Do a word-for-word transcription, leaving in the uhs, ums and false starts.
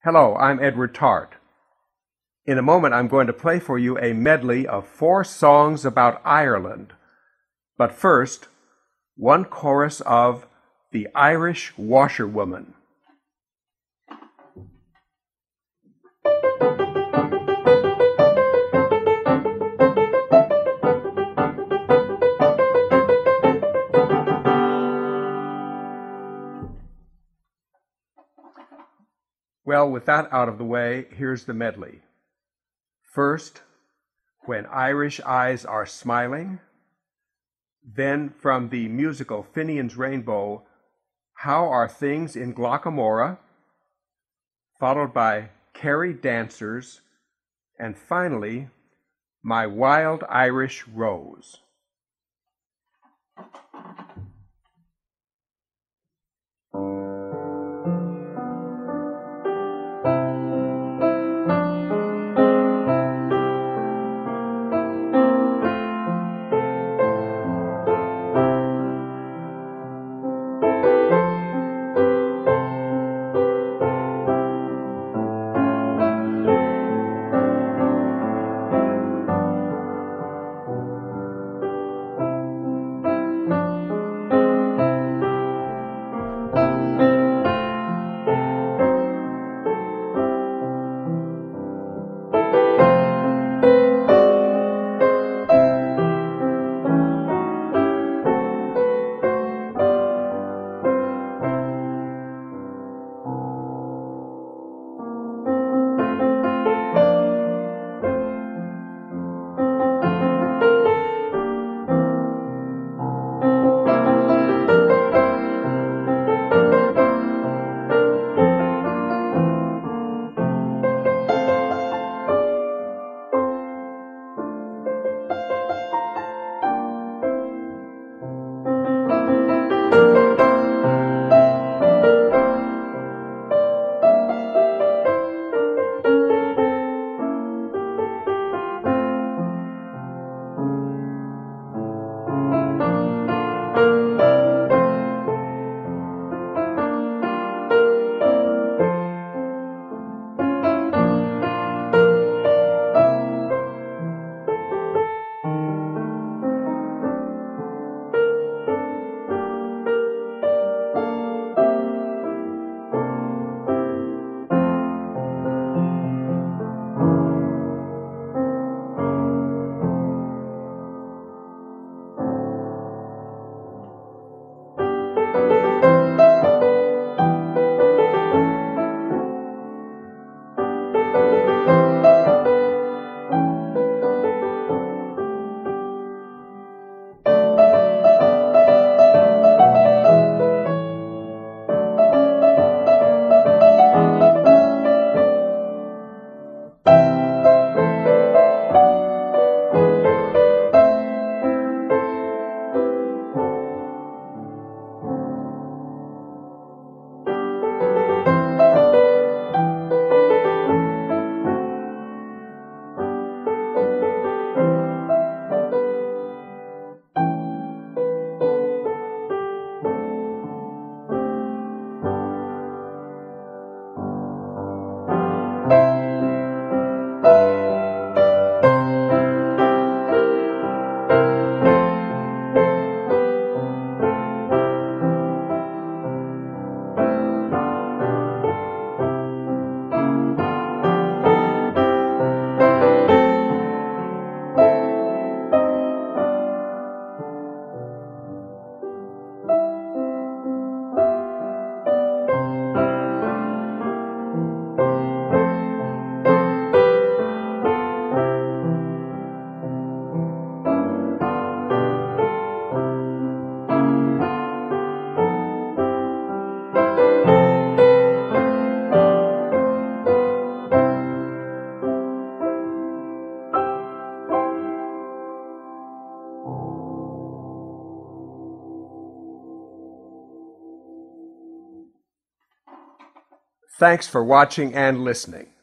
Hello, I'm Edward Tarte. In a moment, I'm going to play for you a medley of four songs about Ireland. But first, one chorus of The Irish Washerwoman. Well, with that out of the way, here's the medley. First, When Irish Eyes Are Smiling. Then from the musical Finian's Rainbow, How Are Things in Glockamora, followed by Kerry Dancers, and finally, My Wild Irish Rose. Thanks for watching and listening.